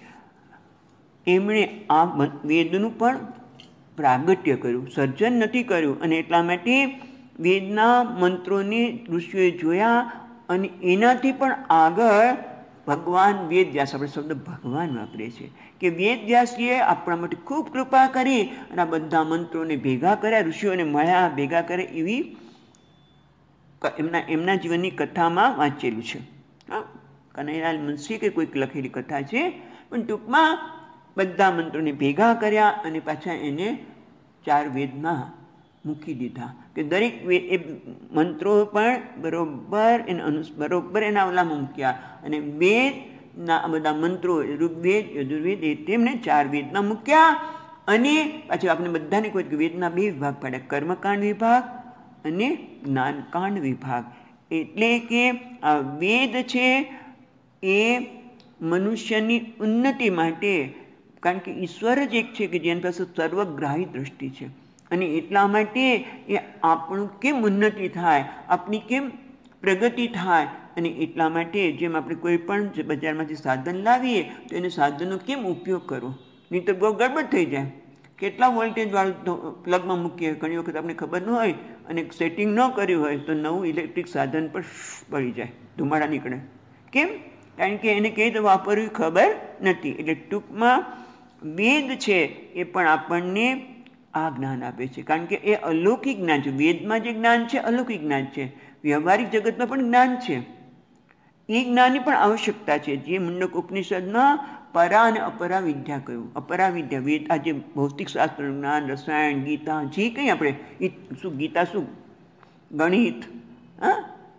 એમણે આ વેદનું પણ પ્રાગટ્ય કર્યું, સર્જન નથી કર્યું. અને એટલા માટે વેદના મંત્રોને ઋષિઓએ જોયા અને એનાથી પણ આગળ ભગવાન વેદવ્યાસ, આપણે શબ્દ ભગવાન વાપરીએ છીએ કે વેદવ્યાસજીએ આપણા માટે ખૂબ કૃપા કરી અને આ બધા મંત્રોને ભેગા કર્યા, ઋષિઓને મળ્યા, ભેગા કર્યા. એવી એમના એમના જીવનની કથામાં વાંચેલું છે. હા, કનૈયાલાલ મુનશી કે કોઈક લખેલી કથા છે. પણ ટૂંકમાં બધા મંત્રોને ભેગા કર્યા અને પાછા એને ચાર વેદમાં મૂકી દીધા કે દરેક એ મંત્રો પણ બરોબર એને અનુ બરોબર એના ઓલામાં મૂક્યા. અને વેદના બધા મંત્રો ઋગ્વેદ, યજુર્વેદ એ તેમને ચાર વેદમાં મૂક્યા. અને પાછું આપણે બધાને કોઈ વેદના બે વિભાગ પાડ્યા, કર્મકાંડ વિભાગ અને જ્ઞાનકાંડ વિભાગ. એટલે કે આ વેદ છે એ મનુષ્યની ઉન્નતિ માટે કારણ કે ઈશ્વર જ એક છે કે જેની પાસે સર્વગ્રાહી દ્રષ્ટિ છે. અને એટલા માટે એ આપણું કેમ ઉન્નતિ થાય, આપણી કેમ પ્રગતિ થાય, અને એટલા માટે જેમ આપણે કોઈ પણ બજારમાંથી સાધન લાવીએ તો એને સાધનનો કેમ ઉપયોગ કરવો, નહીં તો બહુ ગડબડ થઈ જાય. કેટલા વોલ્ટેજવાળું પ્લગમાં મૂકીએ, ઘણી વખત આપણે ખબર ન હોય અને સેટિંગ ન કર્યું હોય તો નવું ઇલેક્ટ્રિક સાધન પર પડી જાય, ધુમાડા નીકળે. કેમ? કારણ કે એને કઈ રીતે વાપરવી ખબર નથી. એટલે ટૂંકમાં વેદ છે એ પણ આપણને આ જ્ઞાન આપે છે, કારણ કે એ અલૌકિક જ્ઞાન છે. વેદમાં જે જ્ઞાન છે અલૌકિક જ્ઞાન છે, વ્યવહારિક જગતમાં પણ જ્ઞાન છે. એ જ્ઞાનની પણ આવશ્યકતા છે. જે મુંડક ઉપનિષદમાં પરા અને અપરા વિદ્યા કહ્યું. અપરા વિદ્યા વેદ, આ જે ભૌતિક શાસ્ત્રનું જ્ઞાન, રસાયણ, ગીતા, જે કંઈ આપણે શું ગીતા શું ગણિત, હા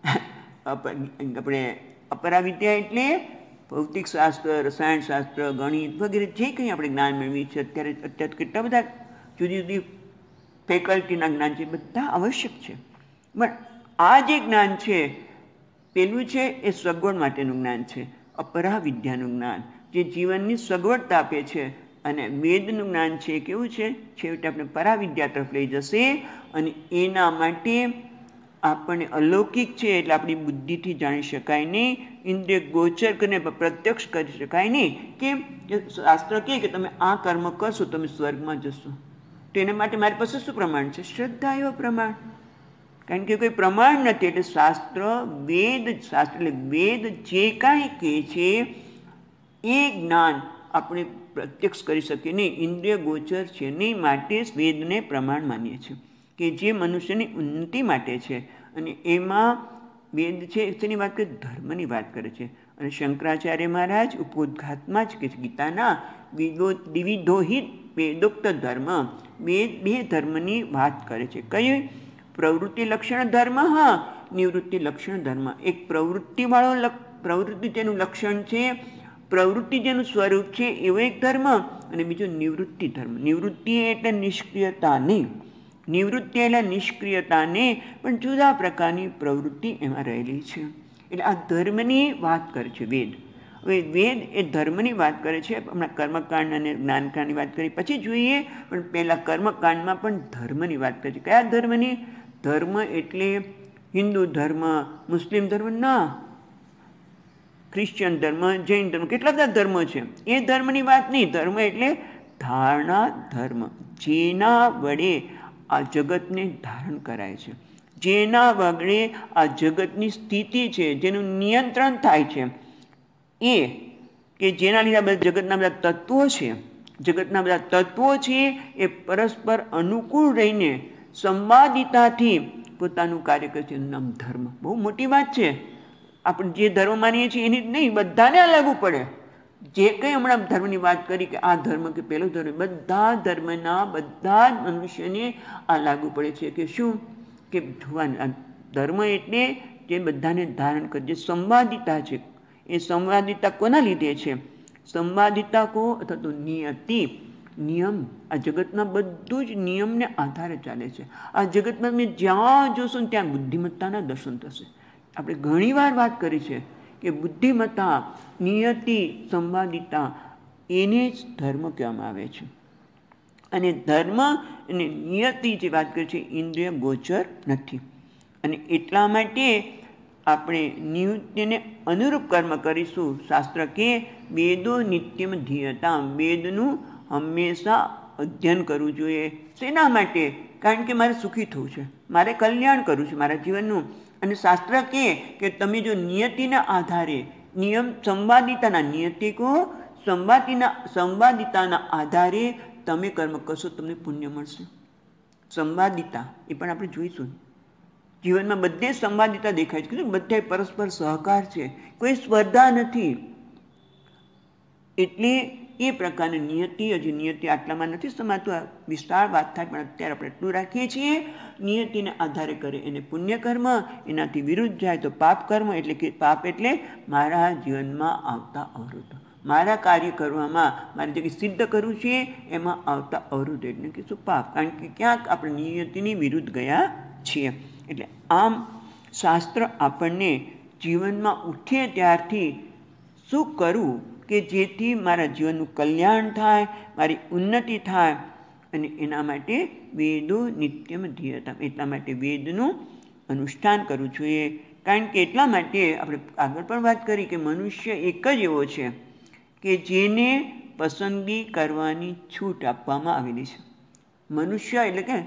આપણે અપરા વિદ્યા એટલે ભૌતિક શાસ્ત્ર, રસાયણ શાસ્ત્ર, ગણિત વગેરે જે કંઈ આપણે જ્ઞાન મેળવીએ છીએ અત્યારે અત્યારે કેટલા બધા જુદી જુદી ફેકલ્ટીના જ્ઞાન છે, બધા આવશ્યક છે. પણ આ જે જ્ઞાન છે પેલું છે એ સગવડ માટેનું જ્ઞાન છે, અપરા વિદ્યાનું જ્ઞાન જે જીવનની સગવડતા આપે છે. અને વેદનું જ્ઞાન છે કેવું છે, છેવટે આપણે પરાવિદ્યા તરફ લઈ જશે. અને એના માટે આપણને અલૌકિક છે એટલે આપણી બુદ્ધિથી જાણી શકાય નહીં, ઇન્દ્રિય ગોચર કરીને પ્રત્યક્ષ કરી શકાય નહીં. કેમ? શાસ્ત્ર કહે કે તમે આ કર્મ કરશો તમે સ્વર્ગમાં જશો. તો એના માટે મારી પાસે શું પ્રમાણ છે? શ્રદ્ધા એવો પ્રમાણ. કારણ કે કોઈ પ્રમાણ નથી. એટલે શાસ્ત્ર વેદ, શાસ્ત્ર એટલે વેદ જે કાંઈ કહે છે એ જ્ઞાન આપણે પ્રત્યક્ષ કરી શકીએ નહીં, ઇન્દ્રિય ગોચર છે નહીં. માટે વેદને પ્રમાણ માનીએ છીએ કે જે મનુષ્યની ઉન્નતિ માટે છે. અને એમાં વેદ છે એની વાત કરે, ધર્મની વાત કરે છે. અને શંકરાચાર્ય મહારાજ ઉપોદ્ઘાતમાં જ કે છે ગીતાના વિદો દ્વિવિધોહિત વેદોક્ત ધર્મ, વેદ બે ધર્મની વાત કરે છે. કઈ? પ્રવૃત્તિ લક્ષણ ધર્મ, હા નિવૃત્તિ લક્ષણ ધર્મ. એક પ્રવૃત્તિવાળો પ્રવૃત્તિ જેનું લક્ષણ છે, પ્રવૃત્તિ જેનું સ્વરૂપ છે એવો એક ધર્મ, અને બીજો નિવૃત્તિ ધર્મ. નિવૃત્તિ એટલે નિષ્ક્રિયતા નહીં, નિવૃત્તિ એટલે નિષ્ક્રિયતાને પણ જુદા પ્રકારની પ્રવૃત્તિ એમાં રહેલી છે. એટલે આ ધર્મની વાત કરે છે વેદ. હવે વેદ એ ધર્મની વાત કરે છે. હમણાં કર્મકાંડ અને જ્ઞાનકાંડની વાત કરી પછી જોઈએ, પણ પહેલાં કર્મકાંડમાં પણ ધર્મની વાત કરે છે. કયા ધર્મની? ધર્મ એટલે હિન્દુ ધર્મ, મુસ્લિમ ધર્મ ના, ક્રિશ્ચિયન ધર્મ, જૈન ધર્મ, કેટલા બધા ધર્મો છે. એ ધર્મની વાત નહીં. ધર્મ એટલે ધારણા ધર્મ, જેના વડે આ જગતને ધારણ કરાય છે, જેના વડે આ જગતની સ્થિતિ છે, જેનું નિયંત્રણ થાય છે. એ કે જેના લીધે બધા જગતના બધા તત્વો છે, જગતના બધા તત્વો છે એ પરસ્પર અનુકૂળ રહીને સંવાદિતાથી પોતાનું કાર્ય કરે છે. એનું નામ ધર્મ. બહુ મોટી વાત છે. આપણે જે ધર્મ માનીએ છીએ એની જ નહીં, બધાને આ લાગુ પડે. જે કંઈ હમણાં ધર્મની વાત કરી કે આ ધર્મ કે પેલો ધર્મ, બધા ધર્મના બધા જ મનુષ્યને આ લાગુ પડે છે. કે શું? કે જોવાનું ધર્મ એટલે જે બધાને ધારણ કરે, જે સંવાદિતા છે. એ સંવાદિતા કોના લીધે છે? સંવાદિતા કો અથવા તો નિયતિ, નિયમ. આ જગતના બધું જ નિયમને આધારે ચાલે છે. આ જગતમાં તમે જ્યાં જોશો ને ત્યાં બુદ્ધિમત્તાના દર્શન થશે. આપણે ઘણીવાર વાત કરી છે કે બુદ્ધિમત્તા, નિયતિ, સંવાદિતા એને જ ધર્મ કહેવામાં આવે છે. અને ધર્મ અને નિયતિ જે વાત કરી છે ઇન્દ્રિય ગોચર નથી. અને એટલા માટે આપણે નિયતિને અનુરૂપ કર્મ કરીશું. શાસ્ત્ર કે વેદો નિત્યમ ધીયતા, વેદનું હંમેશા અધ્યયન કરવું જોઈએ. શેના માટે? કારણ કે મારે સુખી થવું છે, મારે કલ્યાણ કરવું છે મારા જીવનનું. અને શાસ્ત્ર કહે કે તમે જો નિયતિના આધારે, નિયમ સંવાદિતાના, નિયતિ કહો સંવાદિના સંવાદિતાના આધારે તમે કર્મ કરશો, તમને પુણ્ય મળશે. સંવાદિતા એ પણ આપણે જોઈશું. જીવનમાં બધે સંવાદિતા દેખાય છે, બધે પરસ્પર સહકાર છે, કોઈ સ્પર્ધા નથી. એટલે એ પ્રકારની નિયતિ, હજી નિયતિ આટલામાં નથી સમાતું, વિસ્તાર વાત થાય, પણ અત્યારે આપણે એટલું રાખીએ છીએ. નિયતિને આધારે કરે એને પુણ્ય કર્મ, એનાથી વિરુદ્ધ જાય તો પાપ કર્મ. એટલે કે પાપ એટલે મારા જીવનમાં આવતા અવરોધો, મારા કાર્ય કરવામાં મારે જે સિદ્ધ કરવું છે એમાં આવતા અવરોધ એટલે કે શું? પાપ. કારણ કે ક્યાંક આપણે નિયતિની વિરુદ્ધ ગયા છીએ. એટલે આમ શાસ્ત્ર આપણને જીવનમાં ઉઠીએ ત્યારથી શું કરવું, કે જેથી મારા જીવનનું કલ્યાણ થાય, મારી ઉન્નતિ થાય, અને એના માટે વેદો નિત્યમ ધીયતામ, એટલા માટે વેદનું અનુષ્ઠાન કરવું જોઈએ. કારણ કે એટલા માટે આપણે આગળ પણ વાત કરી કે મનુષ્ય એક જ એવો છે કે જેને પસંદગી કરવાની છૂટ આપવામાં આવેલી છે. મનુષ્ય એટલે કે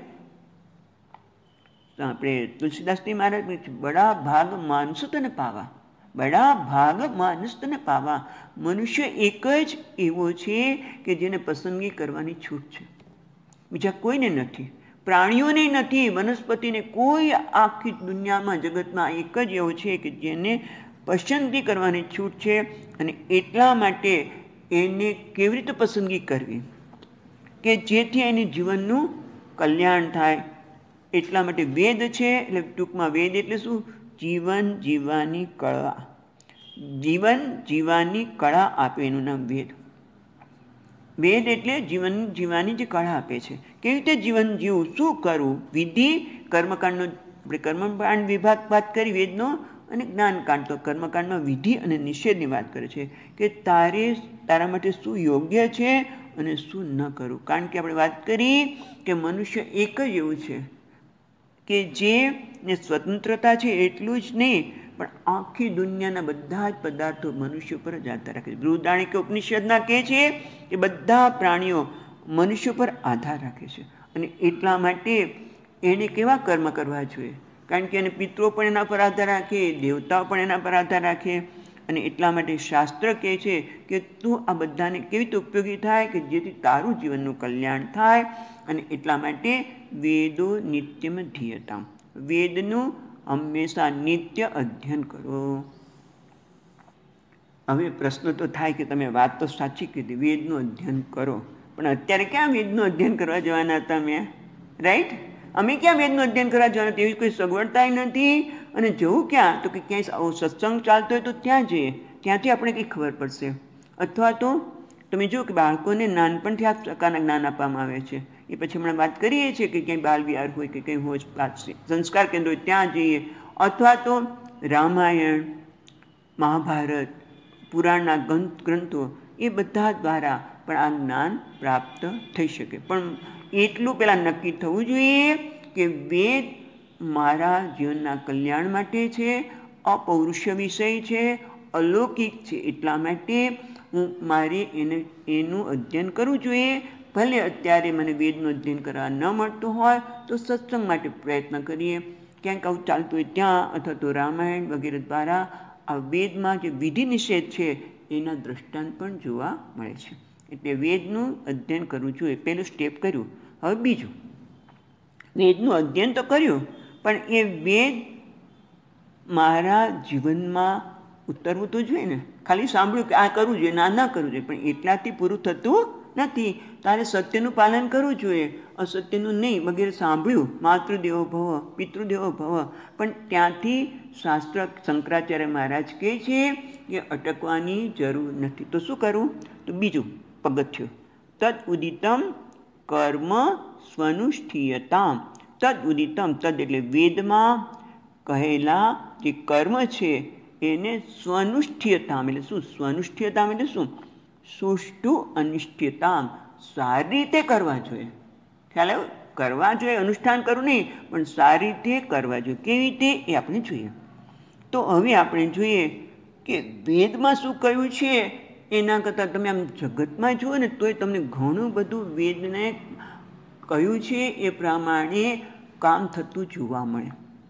આપણે તુલસીદાસજી મહારાજ બડા ભાગ માનસ તને પાવા, બડા ભાગ માનસ તને પાવા. મનુષ્ય એક જ એવો છે કે જેને પસંદગી કરવાની છૂટ છે, બીજા કોઈને નથી, પ્રાણીઓને નથી, વનસ્પતિને, કોઈ આખી દુનિયામાં જગતમાં એક જ એવો છે કે જેને પસંદગી કરવાની છૂટ છે. અને એટલા માટે એને કેવી રીતે પસંદગી કરવી કે જેથી એની જીવનનું કલ્યાણ થાય, એટલા માટે વેદ છે. એટલે ટૂંકમાં વેદ એટલે શું? જીવન જીવવાની કળા, જીવન જીવવાની કળા આપે એનું નામ વેદ. વેદ એટલે જીવન જીવવાની જે કળા આપે છે, કેવી રીતે જીવન જીવવું, શું કરવું, વિધિ કર્મકાંડનો આપણે કર્મકાંડ વિભાગ વાત કરી વેદનો, અને જ્ઞાનકાંડ તો કર્મકાંડમાં વિધિ અને નિષેધની વાત કરે છે કે તારે તારા માટે શું યોગ્ય છે અને શું ન કરવું. કારણ કે આપણે વાત કરી કે મનુષ્ય એક જ એવું છે કે જેને સ્વતંત્રતા છે, એટલું જ નહીં પણ આખી દુનિયાના બધા જ પદાર્થો મનુષ્ય પર જ આધાર રાખે છે. બૃહદારણ્યક ઉપનિષદના કહે છે કે બધા પ્રાણીઓ મનુષ્ય પર આધાર રાખે છે. અને એટલા માટે એને કેવા કર્મ કરવા જોઈએ? કારણ કે એને પિતૃઓ પણ એના પર આધાર રાખે, દેવતાઓ પણ એના પર આધાર રાખે. અને એટલા માટે શાસ્ત્ર કહે છે કે તું આ બધાને કેવી રીતે ઉપયોગી થાય કે જેથી તારું જીવનનું કલ્યાણ થાય. અને એટલા માટે વેદો નિત્યમ ધીયતામ, વેદનું હંમેશા નિત્ય અધ્યયન કરો. હવે પ્રશ્ન તો થાય કે તમે વાત તો સાચી કીધી, વેદનું અધ્યયન કરો, પણ અત્યારે ક્યાં વેદનું અધ્યયન કરવા જવાના હતા તમે? રાઈટ, અમે ક્યાં વેદનું અધ્યયન કરવા જવાના? તેવી કોઈ સગવડતા નથી. અને જવું ક્યાં? તો કે ક્યાંય આવો સત્સંગ ચાલતો હોય તો ત્યાં જઈએ, ત્યાંથી આપણે કંઈ ખબર પડશે. અથવા તો તમે જુઓ કે બાળકોને નાનપણથી આ પ્રકારના જ્ઞાન આપવામાં આવે છે. એ પછી હમણાં વાત કરીએ છીએ કે ક્યાંય બાલ વિહાર હોય કે કંઈ હોય સંસ્કાર કેન્દ્ર હોય ત્યાં જઈએ. અથવા તો રામાયણ, મહાભારત, પુરાણના ગ્રંથ ગ્રંથો એ બધા દ્વારા પણ આ જ્ઞાન પ્રાપ્ત થઈ શકે. પણ એટલું પહેલાં નક્કી થવું જોઈએ કે વેદ મારા જીવનના કલ્યાણ માટે છે, અપૌરુષય વિષય છે, અલૌકિક છે. એટલા માટે હું મારે એને એનું અધ્યયન કરવું જોઈએ. ભલે અત્યારે મને વેદનું અધ્યયન કરવા ન મળતું હોય તો સત્સંગ માટે પ્રયત્ન કરીએ, ક્યાંક આવું ચાલતું હોય ત્યાં, અથવા તો રામાયણ વગેરે દ્વારા આ વેદમાં જે વિધિ નિષેધ છે એના દ્રષ્ટાંત પણ જોવા મળે છે. એટલે વેદનું અધ્યયન કરવું જોઈએ, પહેલું સ્ટેપ કર્યું. હવે બીજું, વેદનું અધ્યયન તો કર્યું, પણ એ વેદ મારા જીવનમાં ઉતરવું તો જોઈએ ને. ખાલી સાંભળ્યું કે આ કરવું જોઈએ, ના ના કરવું જોઈએ, પણ એટલાથી પૂરું થતું નથી. તારે સત્યનું પાલન કરવું જોઈએ, અસત્યનું નહીં. વગેરે સાંભળ્યું, માતૃદેવો ભવ, પિતૃદેવો ભવ, પણ ત્યાંથી શાસ્ત્ર શંકરાચાર્ય મહારાજ કહે છે કે અટકવાની જરૂર નથી. તો શું કરવું? તો બીજું પગથિયું, તદ ઉદિતમ કર્મ સ્વનુષ્ઠીયતામ. તદ ઉદિતમ, તદ એટલે વેદમાં કહેલા જે કર્મ છે એને સ્વનુષ્ઠીયતામ એટલે શું? સ્વનુષ્ઠીયતામ એટલે શું? સુષ્ઠુ અનિષ્ઠ્યતામ, સારી રીતે કરવા જોઈએ. ખ્યાલ આવ્યો? કરવા જોઈએ, અનુષ્ઠાન કરવું નહીં, પણ સારી રીતે કરવા જોઈએ. કેવી રીતે એ આપણે જોઈએ. તો હવે આપણે જોઈએ કે વેદમાં શું કહ્યું છે એના કરતાં તમે આમ જગતમાં જુઓ ને તોય તમને ઘણું બધું વેદને કહ્યું છે એ પ્રમાણે કામ થતું જોવા મળે.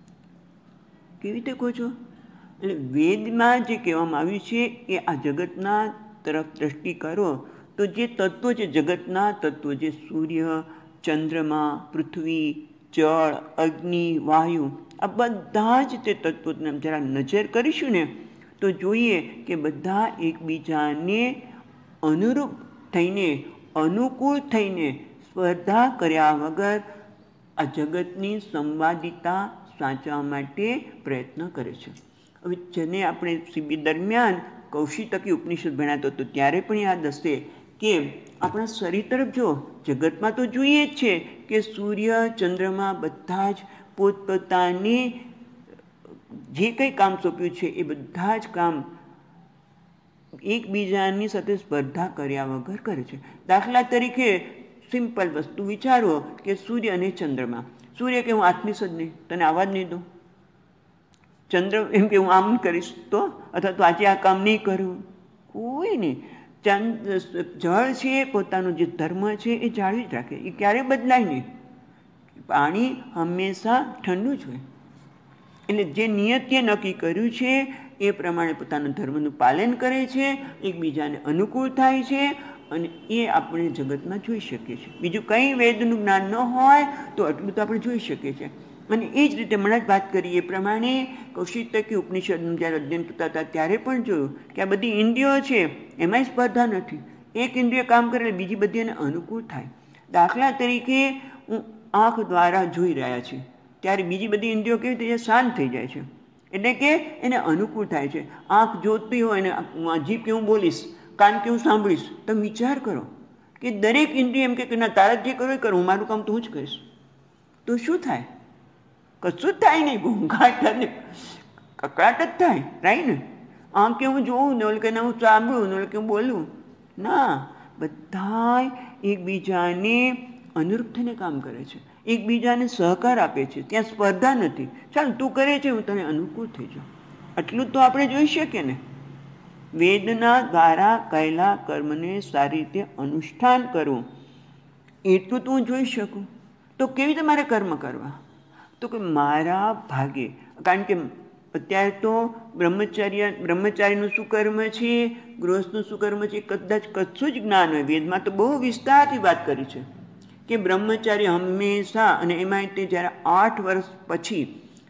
કેવી રીતે કહો છો? એટલે વેદમાં જે કહેવામાં આવ્યું છે એ આ જગતના તરફ દ્રષ્ટિ કરો તો જે તત્વો છે, જગતના તત્વો, જે સૂર્ય, ચંદ્રમા, પૃથ્વી, જળ, અગ્નિ, વાયુ, આ બધા જ તે તત્વોને જરા નજર કરીશું ને તો જોઈએ કે બધા એકબીજાને અનુરૂપ થઈને, અનુકૂળ થઈને, સ્પર્ધા કર્યા વગર આ જગતની સંવાદિતા સાચવા માટે પ્રયત્ન કરે છે. હવે જેને આપણે શિબિર દરમિયાન કૌશિતકી ઉપનિષદ ભણાતો હતો ત્યારે પણ યાદ હશે કે આપણા શરીર તરફ જો, જગતમાં તો જોઈએ જ છે કે સૂર્ય, ચંદ્રમા બધા જ પોતપોતાની જે કંઈ કામ સોંપ્યું છે એ બધા જ કામ એકબીજાની સાથે સ્પર્ધા કર્યા વગર કરે છે. દાખલા તરીકે સિમ્પલ વસ્તુ વિચારો કે સૂર્ય અને ચંદ્રમા. સૂર્ય કે હું આત્મીસ જ નહીં, તને આવા જ નહીં દઉં. ચંદ્ર એમ કે હું આમ કરીશ તો, અથવા તો આજે આ કામ નહીં કરું, કોઈ નહીં. ચંદ જળ છે પોતાનું જે ધર્મ છે એ જાળવી જ રાખે, એ ક્યારેય બદલાય નહીં. પાણી હંમેશા ઠંડુ જ હોય. એટલે જે નિયતિએ નક્કી કર્યું છે એ પ્રમાણે પોતાના ધર્મનું પાલન કરે છે, એકબીજાને અનુકૂળ થાય છે, અને એ આપણે જગતમાં જોઈ શકીએ છીએ. બીજું કંઈ વેદનું જ્ઞાન ન હોય તો આટલું તો આપણે જોઈ શકીએ છીએ. અને એ જ રીતે હમણાં જ વાત કરી એ પ્રમાણે કૌશિતકી ઉપનિષદનું જ્યારે અધ્યયન કરતા હતા ત્યારે પણ જોયું કે આ બધી ઇન્દ્રિયો છે એમાંય સ્પર્ધા નથી. એક ઇન્દ્રિય કામ કરે એટલે બીજી બધી એને અનુકૂળ થાય. દાખલા તરીકે હું આંખ દ્વારા જોઈ રહ્યા છીએ ત્યારે બીજી બધી ઇન્દ્રિયો કેવી રીતે શાંત થઈ જાય છે, એટલે કે એને અનુકૂળ થાય છે. આંખ જોતી હોય ને જીભ કે હું બોલીશ, કાન કે હું સાંભળીશ, તમે વિચાર કરો કે દરેક ઇન્દ્રિય એમ કે ના તારા જે કરો એ કરો, હું મારું કામ તો હું જ કરીશ, તો શું થાય? કશું જ થાય નહીં, ઘોંઘાટ અને કકડાટ જ થાય, રાઈટ ને? આમ કે હું જોઉં ને ઓલ કે હું સાંભળું ને ઓલ કે હું બોલું, ના, બધા એકબીજાને અનુરૂપ થઈને કામ કરે છે, એકબીજાને સહકાર આપે છે, ત્યાં સ્પર્ધા નથી. ચાલ તું કરે છે, હું તને અનુકૂળ થઈ જાઉં, આટલું તો આપણે જોઈ શકીએ ને. વેદના દ્વારા કહેલા કર્મને સારી રીતે અનુષ્ઠાન કરવું એટલું તો હું જોઈ શકું. તો કેવી રીતે મારે કર્મ કરવા? તો કે મારા ભાગે, કારણ કે અત્યારે તો બ્રહ્મચર્ય બ્રહ્મચારીનું શું કર્મ છે, ગૃહસ્થનું શું કર્મ છે, કદાચ કશું જ જ્ઞાન હોય. વેદમાં તો બહુ વિસ્તારથી વાત કરી છે કે બ્રહ્મચારી હંમેશા, અને એમાં તે જ્યારે આઠ વર્ષ પછી,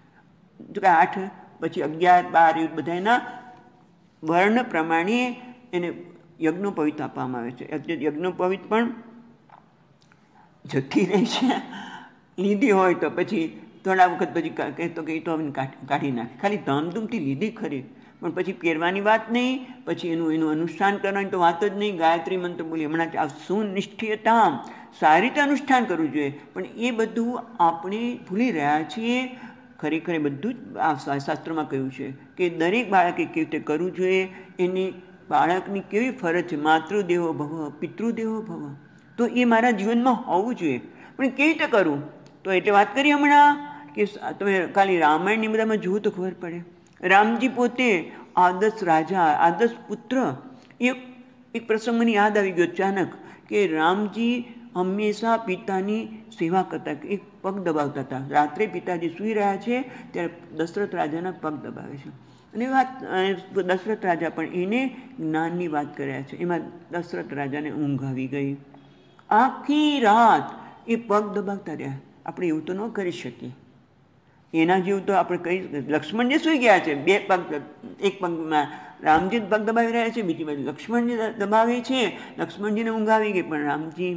જો કે આઠ પછી અગિયાર બાર એ બધા એના વર્ણ પ્રમાણે એને યજ્ઞોપવિત આપવામાં આવે છે. યજ્ઞોપવિત પણ જતી રહી છે, લીધી હોય તો પછી થોડા વખત પછી કહેતો કે એ તો હવે કાઢી નાખે, ખાલી ધામધૂમથી લીધી ખરી, પણ પછી પહેરવાની વાત નહીં, પછી એનું એનું અનુષ્ઠાન કરવાની તો વાત જ નહીં. ગાયત્રી મંત્ર બોલી હમણાં આ સુનિષ્ઠિયતા, સારી રીતે અનુષ્ઠાન કરવું જોઈએ, પણ એ બધું આપણે ભૂલી રહ્યા છીએ. ખરેખર બધું જ આ શાસ્ત્રોમાં કહ્યું છે કે દરેક બાળકે કેવી રીતે કરવું જોઈએ, એની બાળકની કેવી ફરજ છે, માતૃદેવો ભવ પિતૃદેવો ભવ, તો એ મારા જીવનમાં હોવું જોઈએ. પણ કેવી રીતે કરવું? તો એટલે વાત કરી હમણાં કે તમે ખાલી રામાયણની બધામાં જુઓ તો ખબર પડે. રામજી પોતે આદર્શ રાજા, આદર્શ પુત્ર. એક એક પ્રસંગ મને યાદ આવી ગયો અચાનક કે રામજી હંમેશા પિતાની સેવા કરતા, એક પગ દબાવતા હતા. રાત્રે પિતાજી સૂઈ રહ્યા છે ત્યારે દશરથ રાજાના પગ દબાવે છે, અને વાત દશરથ રાજા પણ એને જ્ઞાનની વાત કર્યા છે. એમાં દશરથ રાજાને ઊંઘ આવી ગઈ. આખી રાત એ પગ દબાવતા રહ્યા. આપણે એવું તો ન કરી શકીએ, એના જેવું તો આપણે કહી. લક્ષ્મણજી સૂઈ ગયા છે, બે પગ, એક પગમાં રામજી પગ દબાવી રહ્યા છે, બીજી બાજુ લક્ષ્મણજી દબાવે છે. લક્ષ્મણજીને ઊંઘ આવી ગઈ, પણ રામજી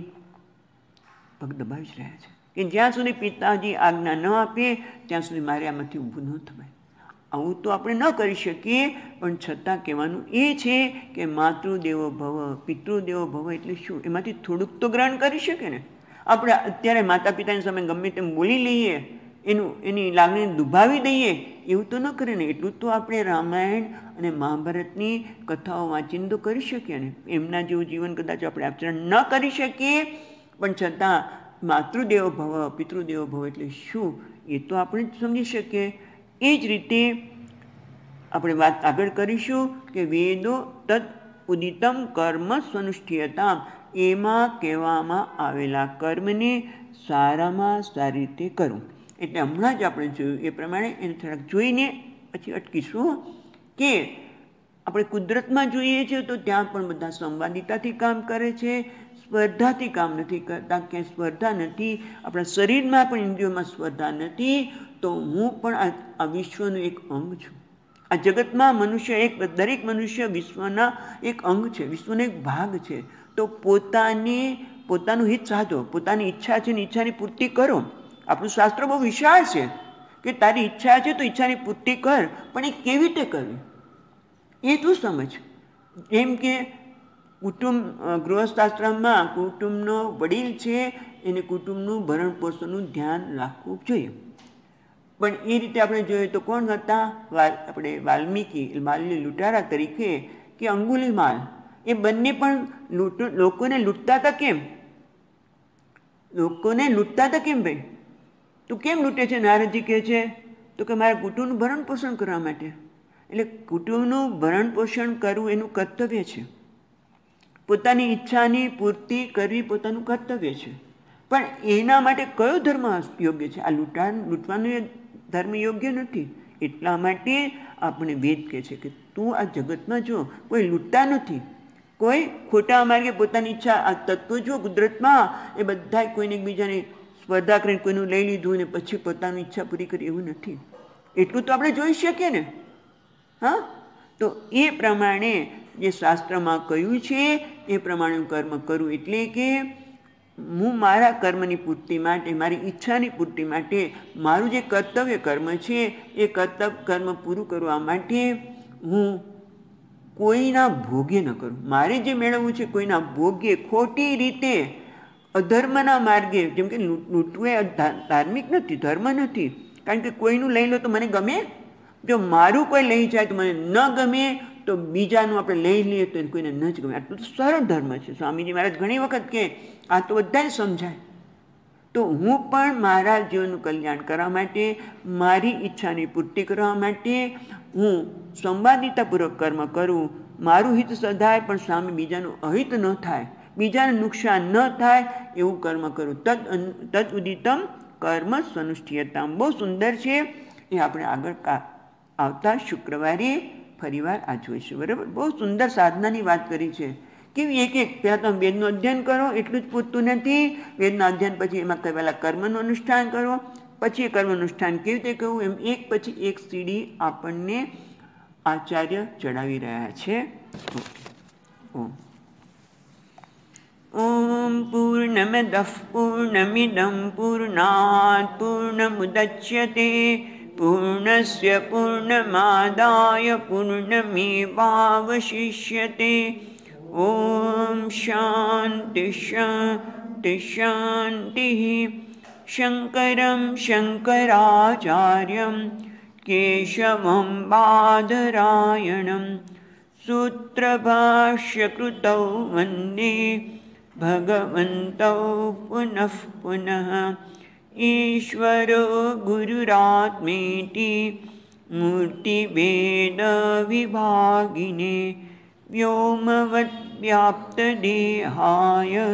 પગ દબાવી જ રહ્યા છે કે જ્યાં સુધી પિતાજી આજ્ઞા ન આપે ત્યાં સુધી મારે આમાંથી ઊભું ન થવાય. આવું તો આપણે ન કરી શકીએ, પણ છતાં કહેવાનું એ છે કે માતૃદેવો ભવ પિતૃદેવો ભવ એટલે શું? એમાંથી થોડુંક તો ગ્રહણ કરી શકે ને. આપણે અત્યારે માતા પિતાની સામે ગમે તેમ બોલી લઈએ, એનું એની લાગણીને દુભાવી દઈએ, એવું તો ન કરે ને. એટલું તો આપણે રામાયણ અને મહાભારતની કથાઓ વાંચીને તો કરી શકીએ ને. એમના જેવું જીવન કદાચ આપણે આચરણ ન કરી શકીએ, પણ છતાં માતૃદેવો ભવ પિતૃદેવો ભવ એટલે શું એ તો આપણે સમજી શકીએ. એ જ રીતે આપણે વાત આગળ કરીશું કે વેદો તદ ઉદિતમ કર્મ સ્વનુષ્ઠીયતા, એમાં કહેવામાં આવેલા કર્મને સારામાં સારી રીતે કરવું. એટલે હમણાં જ આપણે જોયું એ પ્રમાણે એને થોડાક જોઈને પછી અટકીશું કે આપણે કુદરતમાં જોઈએ છીએ તો ત્યાં પણ બધા સંવાદિતાથી કામ કરે છે, સ્પર્ધાથી કામ નથી કરતા. ક્યાંય સ્પર્ધા નથી. આપણા શરીરમાં પણ ઇન્દ્રિયોમાં સ્પર્ધા નથી. તો હું પણ આ વિશ્વનું એક અંગ છું. આ જગતમાં મનુષ્ય એક, દરેક મનુષ્ય વિશ્વના એક અંગ છે, વિશ્વનો એક ભાગ છે. તો પોતાની પોતાનું હિત સાધો, પોતાની ઈચ્છા છે ને ઈચ્છાની પૂર્તિ કરો. આપણું શાસ્ત્ર બહુ વિશાળ છે કે તારી ઈચ્છા છે તો ઈચ્છાની પૂર્તિ કર, પણ એ કેવી રીતે કરવી એ તું સમજ. જેમ કે કુટુંબ, ગૃહસ્થાશ્રમમાં કુટુંબનો વડીલ છે, એને કુટુંબનું ભરણ પોષણનું ધ્યાન રાખવું જોઈએ. પણ એ રીતે આપણે જોઈએ તો કોણ હતા? આપણે વાલ્મીકી, વાલ્મી લૂંટારા તરીકે કે અંગુલીમાલ, એ બંને પણ લૂંટ લોકોને લૂંટતા હતા. કેમ લોકોને લૂંટતા હતા કેમ ભાઈ? તું કેમ લૂંટે છે? નારદજી કહે છે તો કે મારા કુટુંબનું ભરણ પોષણ કરવા માટે. એટલે કુટુંબનું ભરણ પોષણ કરવું એનું કર્તવ્ય છે. પોતાની ઈચ્છાની પૂર્તિ કરવી પોતાનું કર્તવ્ય છે. પણ એના માટે કયો ધર્મ યોગ્ય છે? આ લૂંટા લૂંટવાનું એ ધર્મ યોગ્ય નથી. એટલા માટે આપણે વેદ કહે છે કે તું આ જગતમાં જો કોઈ લૂંટતા નથી, કોઈ ખોટા માર્ગે પોતાની ઈચ્છા, આ તત્વો જો કુદરતમાં એ બધા કોઈને એકબીજાને સ્પર્ધા કરીને કોઈનું લઈ લીધું ને પછી પોતાની ઈચ્છા પૂરી કરી, એવું નથી. એટલું તો આપણે જોઈ શકીએ ને. હા, તો એ પ્રમાણે જે શાસ્ત્રમાં કહ્યું છે એ પ્રમાણે હું કર્મ કરું. એટલે કે હું મારા કર્મની પૂર્તિ માટે, મારી ઈચ્છાની પૂર્તિ માટે મારું જે કર્તવ્ય કર્મ છે એ કર્તવ્ય કર્મ પૂરું કરવા માટે હું કોઈના ભોગે ન કરું. મારે જે મેળવવું છે કોઈના ભોગે, ખોટી રીતે, અધર્મના માર્ગે. જેમ કે લૂંટવું એ ધાર્મિક નથી, ધર્મ નથી. કારણ કે કોઈનું લઈ લો તો મને ગમે? જો મારું કોઈ લઈ જાય તો મને ન ગમે, તો બીજાનું આપણે લઈ લઈએ તો એને કોઈને ન જ ગમે. આટલું તો સરળ ધર્મ છે. સ્વામીજી મહારાજ ઘણી વખત કે આ તો બધાને સમજાય. તો હું પણ મારા જીવનનું કલ્યાણ કરવા માટે, મારી ઈચ્છાની પૂર્તિ કરવા માટે હું સંવાદિતાપૂર્વક કર્મ કરું. મારું હિત સધાય પણ સામે બીજાનું અહિત ન થાય, બીજાને નુકસાન ન થાય એવું કર્મ કરું. તદ તદ ઉદિતમ કર્મ સ્વનુષ્ઠીયતામ. બહુ સુંદર છે. એ આપણે આગળ આવતા શુક્રવારે ફરીવાર આ જોઈશું. બરાબર? બહુ સુંદર સાધનાની વાત કરી છે. કેવી એક એક પહેલાં તમે વેદનું અધ્યયન કરો એટલું જ પૂરતું નથી. વેદના અધ્યયન પછી એમાં કહેવાયેલા કર્મનું અનુષ્ઠાન કરો, પછી એ કર્મ અનુષ્ઠાન કેવી રીતે કરવું, એમ એક પછી એક સીડી આપણને આચાર્ય ચડાવી રહ્યા છે. ઓમ ઓમ પૂર્ણમદઃ પૂર્ણમિદં પૂર્ણાત પૂર્ણમુદચ્યતે પૂર્ણસ્ય પૂર્ણમાદાય પૂર્ણમેવાવશિષ્યતે. ઓમ શાંતિ શાંતિ શાંતિ. શંકરં શંકરાચાર્યં કેશવં બાદરાયણં સૂત્રભાષ્યકૃતૌ વંદે ભગવन्तौ પુનઃ પુનઃ. ઈશ્વરો ગુરુરાત્મેતિ મૂર્તિભેદવિભાગિને વ્યોમવદ્વ્યાપ્તદેહાય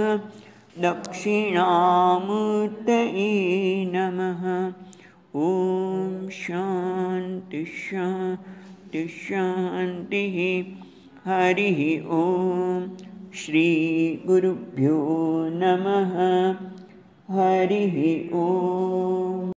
દક્ષિણામૂર્તયે નમઃ. ઓમ શાંતિ શાંતિ શાંતિ. હરિ ઓમ. શ્રી ગુરુભ્યો નમઃ. હરિ ઓમ.